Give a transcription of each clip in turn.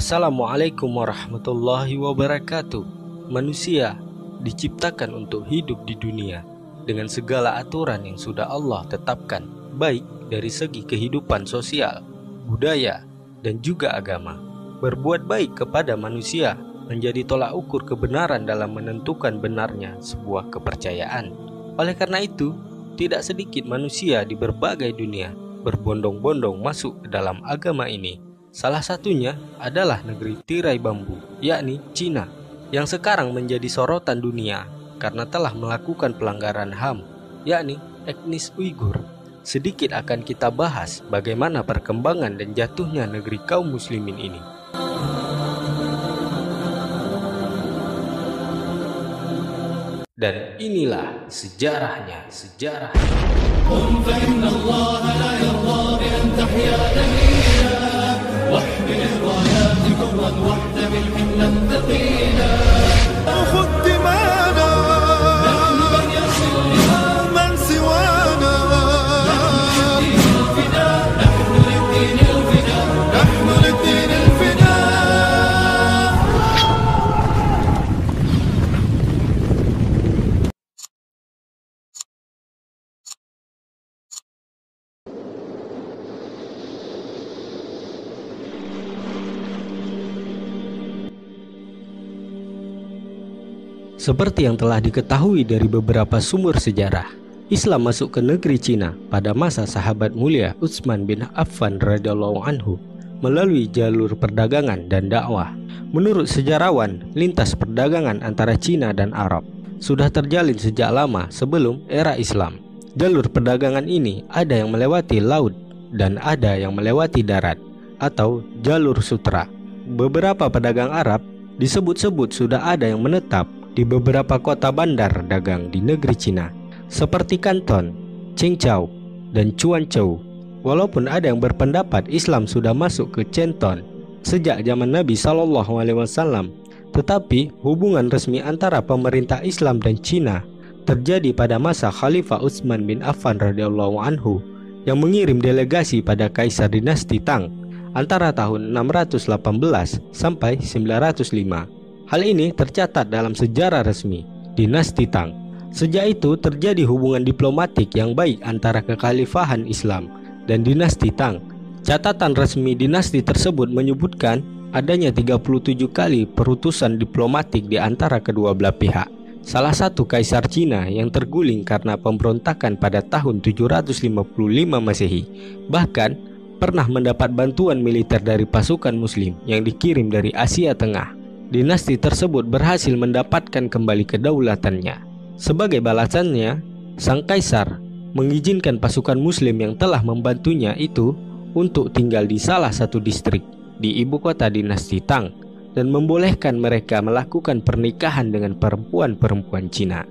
Assalamualaikum warahmatullahi wabarakatuh. Manusia diciptakan untuk hidup di dunia dengan segala aturan yang sudah Allah tetapkan, baik dari segi kehidupan sosial, budaya, dan juga agama. Berbuat baik kepada manusia menjadi tolak ukur kebenaran dalam menentukan benarnya sebuah kepercayaan. Oleh karena itu, tidak sedikit manusia di berbagai dunia berbondong-bondong masuk ke dalam agama ini. Salah satunya adalah negeri tirai bambu, yakni Cina, yang sekarang menjadi sorotan dunia karena telah melakukan pelanggaran HAM, yakni etnis Uighur. Sedikit akan kita bahas bagaimana perkembangan dan jatuhnya negeri kaum muslimin ini. Dan inilah sejarahnya. Seperti yang telah diketahui dari beberapa sumber sejarah, Islam masuk ke negeri Cina pada masa sahabat mulia Utsman bin Affan radhiyallahu anhu melalui jalur perdagangan dan dakwah. Menurut sejarawan, lintas perdagangan antara Cina dan Arab sudah terjalin sejak lama sebelum era Islam. Jalur perdagangan ini ada yang melewati laut dan ada yang melewati darat atau jalur sutra. Beberapa pedagang Arab disebut-sebut sudah ada yang menetap di beberapa kota bandar dagang di negeri Cina seperti Kanton, Qingzhou, dan Quanzhou. Walaupun ada yang berpendapat Islam sudah masuk ke Canton sejak zaman Nabi SAW, tetapi hubungan resmi antara pemerintah Islam dan Cina terjadi pada masa Khalifah Utsman bin Affan radhiyallahu anhu yang mengirim delegasi pada Kaisar dinasti Tang antara tahun 618 sampai 905. Hal ini tercatat dalam sejarah resmi dinasti Tang. Sejak itu terjadi hubungan diplomatik yang baik antara kekhalifahan Islam dan dinasti Tang. Catatan resmi dinasti tersebut menyebutkan adanya 37 kali perutusan diplomatik di antara kedua belah pihak. Salah satu kaisar Cina yang terguling karena pemberontakan pada tahun 755 Masehi bahkan pernah mendapat bantuan militer dari pasukan muslim yang dikirim dari Asia Tengah. Dinasti tersebut berhasil mendapatkan kembali kedaulatannya. Sebagai balasannya, sang kaisar mengizinkan pasukan muslim yang telah membantunya itu untuk tinggal di salah satu distrik di ibu kota dinasti Tang dan membolehkan mereka melakukan pernikahan dengan perempuan-perempuan Cina.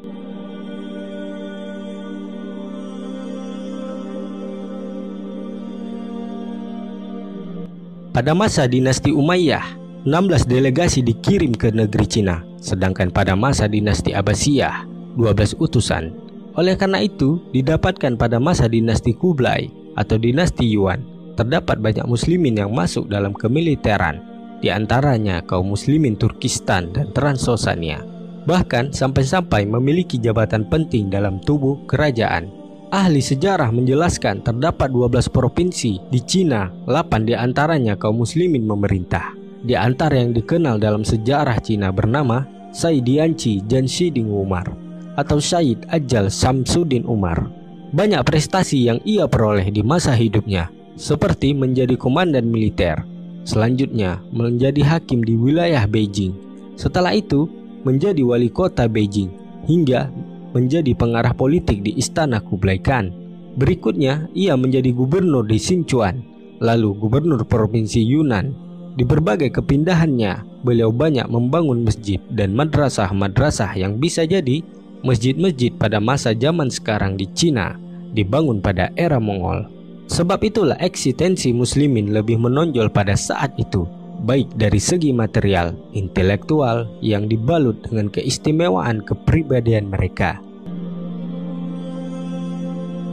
Pada masa dinasti Umayyah, 16 delegasi dikirim ke negeri Cina, sedangkan pada masa dinasti Abbasiyah 12 utusan. Oleh karena itu, didapatkan pada masa dinasti Kublai atau dinasti Yuan, terdapat banyak muslimin yang masuk dalam kemiliteran, di antaranya kaum muslimin Turkistan dan Transosania. Bahkan sampai-sampai memiliki jabatan penting dalam tubuh kerajaan. Ahli sejarah menjelaskan terdapat 12 provinsi di Cina, 8 di antaranya kaum muslimin memerintah. Di antara yang dikenal dalam sejarah Cina bernama Said Yanqi Janshiding Umar atau Said Ajal Samsudin Umar. Banyak prestasi yang ia peroleh di masa hidupnya, seperti menjadi komandan militer, selanjutnya menjadi hakim di wilayah Beijing, setelah itu menjadi wali kota Beijing, hingga menjadi pengarah politik di istana Kublai Khan. Berikutnya ia menjadi gubernur di Sichuan, lalu gubernur provinsi Yunnan. Di berbagai kepindahannya, beliau banyak membangun masjid dan madrasah-madrasah yang bisa jadi masjid-masjid pada masa zaman sekarang di Cina dibangun pada era Mongol. Sebab itulah eksistensi muslimin lebih menonjol pada saat itu, baik dari segi material, intelektual yang dibalut dengan keistimewaan kepribadian mereka.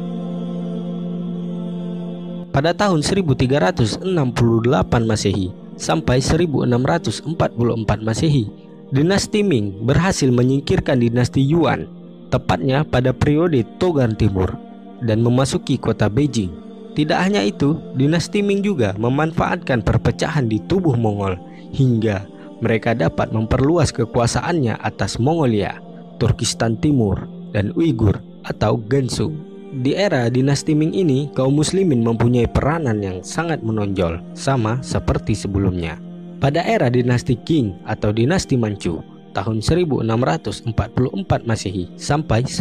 Pada tahun 1368 Masehi, sampai 1644 Masehi. Dinasti Ming berhasil menyingkirkan dinasti Yuan, tepatnya pada periode Togan Timur, dan memasuki kota Beijing. Tidak hanya itu, dinasti Ming juga memanfaatkan perpecahan di tubuh Mongol hingga mereka dapat memperluas kekuasaannya atas Mongolia, Turkistan Timur, dan Uighur atau Gansu. Di era dinasti Ming ini, kaum muslimin mempunyai peranan yang sangat menonjol, sama seperti sebelumnya. Pada era dinasti Qing atau dinasti Manchu, tahun 1644 Masehi sampai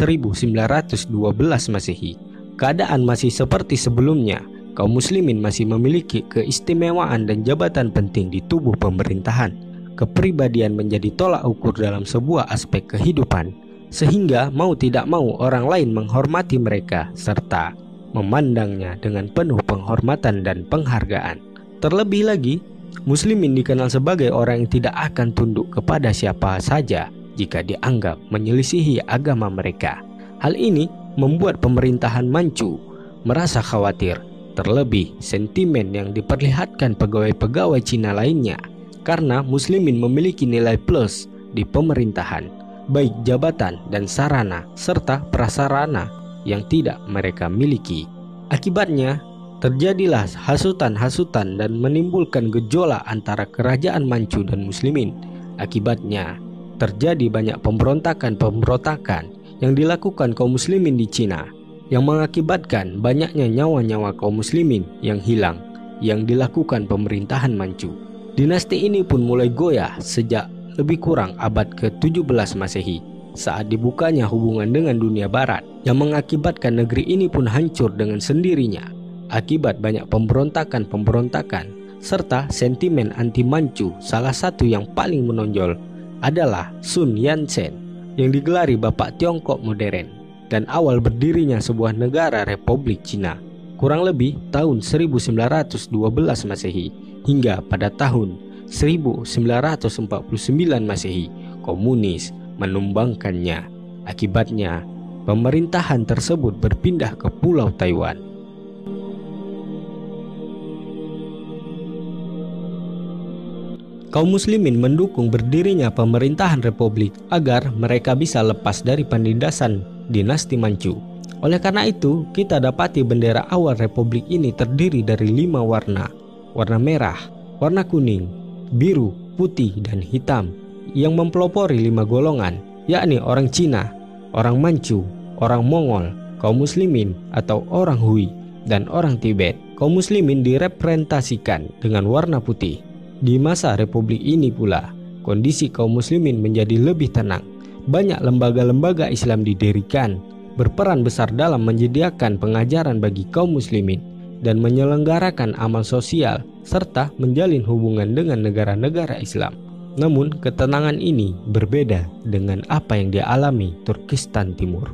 1912 Masehi, keadaan masih seperti sebelumnya. Kaum muslimin masih memiliki keistimewaan dan jabatan penting di tubuh pemerintahan. Kepribadian menjadi tolak ukur dalam sebuah aspek kehidupan, sehingga mau tidak mau orang lain menghormati mereka serta memandangnya dengan penuh penghormatan dan penghargaan. Terlebih lagi, muslimin dikenal sebagai orang yang tidak akan tunduk kepada siapa saja jika dianggap menyelisihi agama mereka. Hal ini membuat pemerintahan Manchu merasa khawatir, terlebih sentimen yang diperlihatkan pegawai-pegawai Cina lainnya, karena muslimin memiliki nilai plus di pemerintahan, baik jabatan dan sarana serta prasarana yang tidak mereka miliki. Akibatnya, terjadilah hasutan-hasutan dan menimbulkan gejolak antara kerajaan Manchu dan muslimin. Akibatnya, terjadi banyak pemberontakan-pemberontakan yang dilakukan kaum muslimin di Cina, yang mengakibatkan banyaknya nyawa-nyawa kaum muslimin yang hilang yang dilakukan pemerintahan Manchu. Dinasti ini pun mulai goyah sejak lebih kurang abad ke-17 Masehi saat dibukanya hubungan dengan dunia barat, yang mengakibatkan negeri ini pun hancur dengan sendirinya akibat banyak pemberontakan-pemberontakan serta sentimen anti Manchu. Salah satu yang paling menonjol adalah Sun Yat-sen yang digelari Bapak Tiongkok modern dan awal berdirinya sebuah negara Republik Cina kurang lebih tahun 1912 Masehi hingga pada tahun 1949 Masehi komunis menumbangkannya. Akibatnya pemerintahan tersebut berpindah ke Pulau Taiwan. Kaum muslimin mendukung berdirinya pemerintahan republik agar mereka bisa lepas dari penindasan dinasti Manchu. Oleh karena itu, kita dapati bendera awal republik ini terdiri dari 5 warna. Warna merah, warna kuning, biru, putih, dan hitam, yang mempelopori 5 golongan, yakni orang Cina, orang Manchu, orang Mongol, kaum muslimin atau orang Hui, dan orang Tibet. Kaum muslimin direpresentasikan dengan warna putih. Di masa republik ini pula, kondisi kaum muslimin menjadi lebih tenang. Banyak lembaga-lembaga Islam didirikan, berperan besar dalam menyediakan pengajaran bagi kaum muslimin dan menyelenggarakan amal sosial serta menjalin hubungan dengan negara-negara Islam. Namun ketenangan ini berbeda dengan apa yang dialami Turkistan Timur.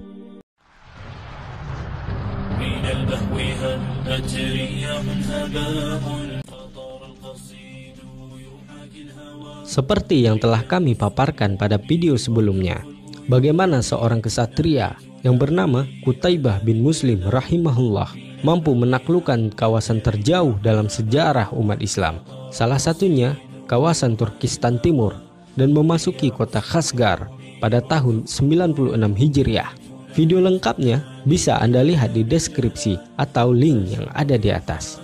Seperti yang telah kami paparkan pada video sebelumnya, bagaimana seorang kesatria yang bernama Qutaibah bin Muslim rahimahullah mampu menaklukkan kawasan terjauh dalam sejarah umat Islam, salah satunya kawasan Turkistan Timur, dan memasuki kota Khasgar pada tahun 96 Hijriah. Video lengkapnya bisa Anda lihat di deskripsi atau link yang ada di atas.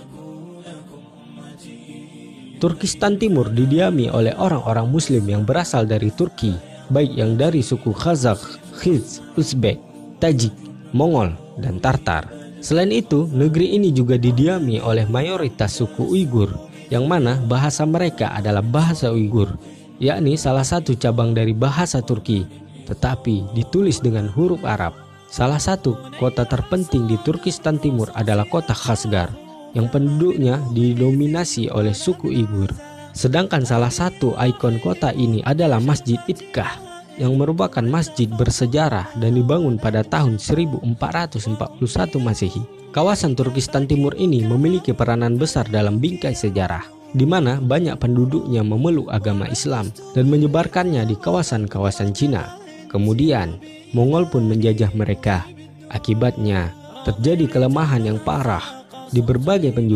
Turkistan Timur didiami oleh orang-orang muslim yang berasal dari Turki, baik yang dari suku Khazak, Khiz, Uzbek, Tajik, Mongol, dan Tartar. Selain itu, negeri ini juga didiami oleh mayoritas suku Uighur, yang mana bahasa mereka adalah bahasa Uighur, yakni salah satu cabang dari bahasa Turki, tetapi ditulis dengan huruf Arab. Salah satu kota terpenting di Turkistan Timur adalah kota Khasgar, yang penduduknya didominasi oleh suku Uighur. Sedangkan salah satu ikon kota ini adalah Masjid Itkah, yang merupakan masjid bersejarah dan dibangun pada tahun 1441 Masehi. Kawasan Turkistan Timur ini memiliki peranan besar dalam bingkai sejarah, di mana banyak penduduknya memeluk agama Islam dan menyebarkannya di kawasan-kawasan Cina. Kemudian, Mongol pun menjajah mereka. Akibatnya, terjadi kelemahan yang parah di berbagai penjuru,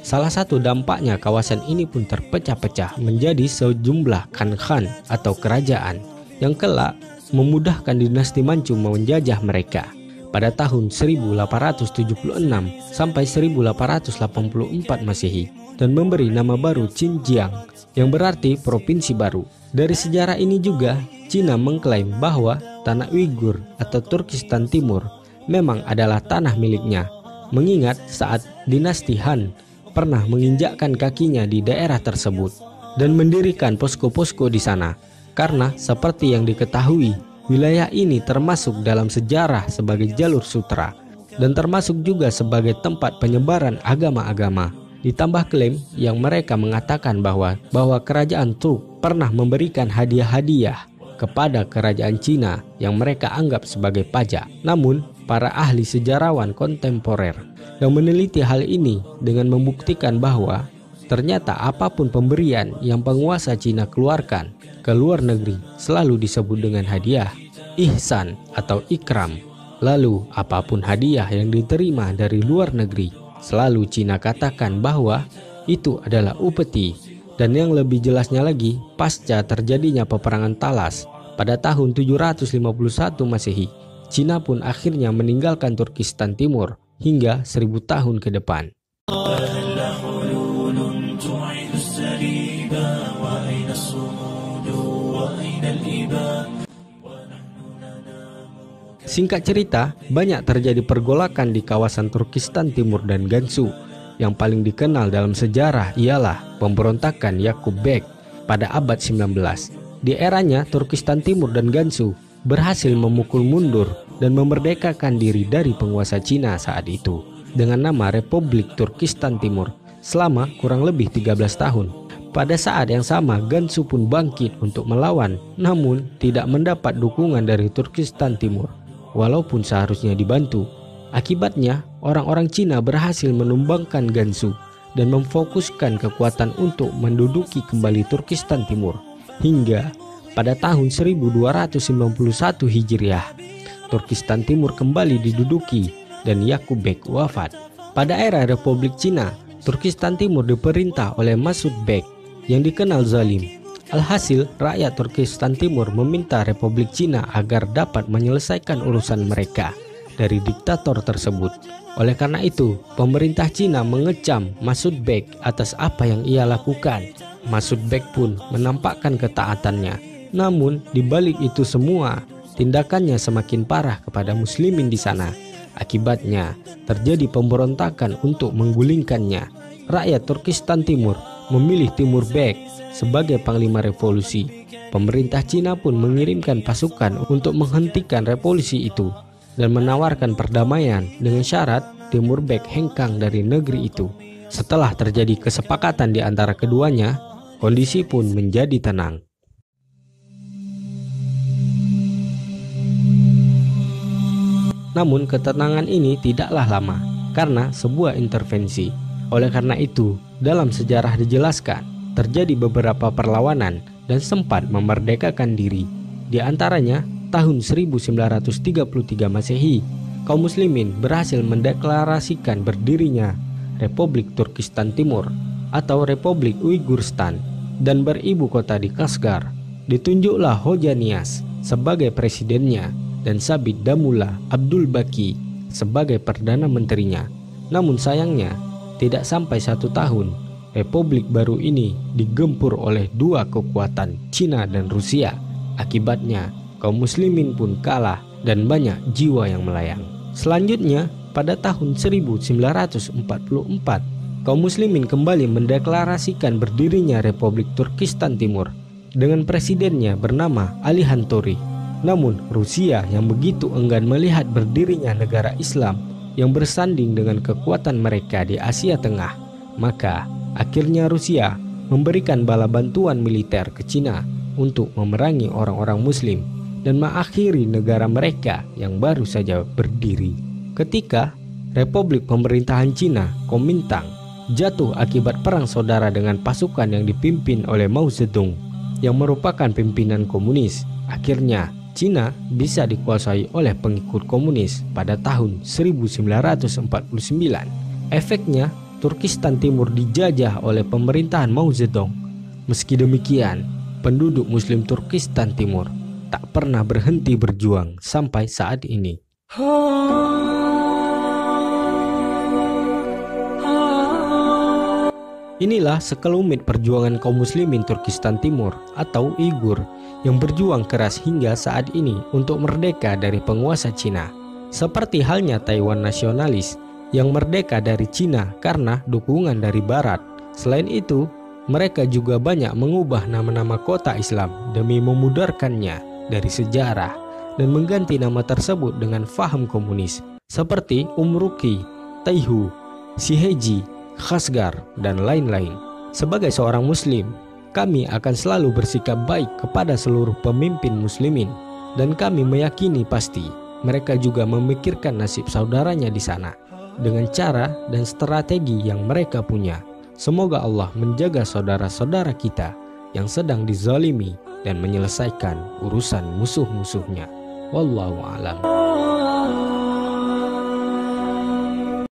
Salah satu dampaknya kawasan ini pun terpecah-pecah menjadi sejumlah khan atau kerajaan yang kelak memudahkan dinasti Manchu menjajah mereka pada tahun 1876 sampai 1884 Masehi dan memberi nama baru Xinjiang yang berarti provinsi baru. Dari sejarah ini juga Cina mengklaim bahwa tanah Uighur atau Turkistan Timur memang adalah tanah miliknya, mengingat saat dinasti Han pernah menginjakkan kakinya di daerah tersebut dan mendirikan posko-posko di sana. Karena seperti yang diketahui, wilayah ini termasuk dalam sejarah sebagai jalur sutra dan termasuk juga sebagai tempat penyebaran agama-agama. Ditambah klaim yang mereka mengatakan bahwa kerajaan Turk pernah memberikan hadiah-hadiah kepada kerajaan Cina yang mereka anggap sebagai pajak. Namun, para ahli sejarawan kontemporer yang meneliti hal ini dengan membuktikan bahwa ternyata apapun pemberian yang penguasa Cina keluarkan ke luar negeri selalu disebut dengan hadiah, ihsan atau ikram. Lalu apapun hadiah yang diterima dari luar negeri selalu Cina katakan bahwa itu adalah upeti. Dan yang lebih jelasnya lagi, pasca terjadinya peperangan Talas pada tahun 751 Masehi, Cina pun akhirnya meninggalkan Turkistan Timur hingga 1000 tahun ke depan. Singkat cerita, banyak terjadi pergolakan di kawasan Turkistan Timur dan Gansu. Yang paling dikenal dalam sejarah ialah pemberontakan Yakub Bek pada abad 19. Di eranya, Turkistan Timur dan Gansu berhasil memukul mundur dan memerdekakan diri dari penguasa Cina saat itu dengan nama Republik Turkistan Timur selama kurang lebih 13 tahun. Pada saat yang sama, Gansu pun bangkit untuk melawan, namun tidak mendapat dukungan dari Turkistan Timur, walaupun seharusnya dibantu. Akibatnya, orang-orang Cina berhasil menumbangkan Gansu dan memfokuskan kekuatan untuk menduduki kembali Turkistan Timur. Hingga pada tahun 1291 Hijriah, Turkistan Timur kembali diduduki dan Yakub Bek wafat. Pada era Republik Cina, Turkistan Timur diperintah oleh Masud Bek yang dikenal zalim. Alhasil, rakyat Turkistan Timur meminta Republik Cina agar dapat menyelesaikan urusan mereka dari diktator tersebut. Oleh karena itu, pemerintah Cina mengecam Masud Bek atas apa yang ia lakukan. Masud Bek pun menampakkan ketaatannya. Namun, di balik itu semua, tindakannya semakin parah kepada muslimin di sana. Akibatnya, terjadi pemberontakan untuk menggulingkannya. Rakyat Turkistan Timur memilih Timur Bek sebagai panglima revolusi. Pemerintah Cina pun mengirimkan pasukan untuk menghentikan revolusi itu dan menawarkan perdamaian dengan syarat Timur Bek hengkang dari negeri itu. Setelah terjadi kesepakatan di antara keduanya, kondisi pun menjadi tenang. Namun ketenangan ini tidaklah lama karena sebuah intervensi. Oleh karena itu, dalam sejarah dijelaskan terjadi beberapa perlawanan dan sempat memerdekakan diri. Di antaranya, tahun 1933 Masehi, kaum muslimin berhasil mendeklarasikan berdirinya Republik Turkistan Timur atau Republik Uighurstan dan beribu kota di Kashgar. Ditunjuklah Hoja Nias sebagai presidennya dan Sabit Damullah Abdul Baki sebagai perdana menterinya. Namun sayangnya, tidak sampai 1 tahun, Republik baru ini digempur oleh dua kekuatan, Cina dan Rusia. Akibatnya, kaum muslimin pun kalah dan banyak jiwa yang melayang. Selanjutnya, pada tahun 1944, kaum muslimin kembali mendeklarasikan berdirinya Republik Turkistan Timur dengan presidennya bernama Ali Hantori. Namun, Rusia yang begitu enggan melihat berdirinya negara Islam yang bersanding dengan kekuatan mereka di Asia Tengah, maka akhirnya Rusia memberikan bala bantuan militer ke Cina untuk memerangi orang-orang Muslim dan mengakhiri negara mereka yang baru saja berdiri. Ketika Republik Pemerintahan Cina Kuomintang jatuh akibat perang saudara dengan pasukan yang dipimpin oleh Mao Zedong yang merupakan pimpinan komunis, akhirnya Cina bisa dikuasai oleh pengikut komunis pada tahun 1949. Efeknya, Turkistan Timur dijajah oleh pemerintahan Mao Zedong. Meski demikian, penduduk Muslim Turkistan Timur tak pernah berhenti berjuang sampai saat ini. Inilah sekelumit perjuangan kaum muslimin Turkistan Timur atau Uighur yang berjuang keras hingga saat ini untuk merdeka dari penguasa Cina. Seperti halnya Taiwan nasionalis yang merdeka dari Cina karena dukungan dari Barat. Selain itu, mereka juga banyak mengubah nama-nama kota Islam demi memudarkannya dari sejarah dan mengganti nama tersebut dengan faham komunis seperti Umruki, Taihu, Siheji, Khasgar, dan lain-lain. Sebagai seorang muslim, kami akan selalu bersikap baik kepada seluruh pemimpin muslimin, dan kami meyakini pasti mereka juga memikirkan nasib saudaranya di sana dengan cara dan strategi yang mereka punya. Semoga Allah menjaga saudara-saudara kita yang sedang dizalimi dan menyelesaikan urusan musuh-musuhnya. Wallahu a'lam.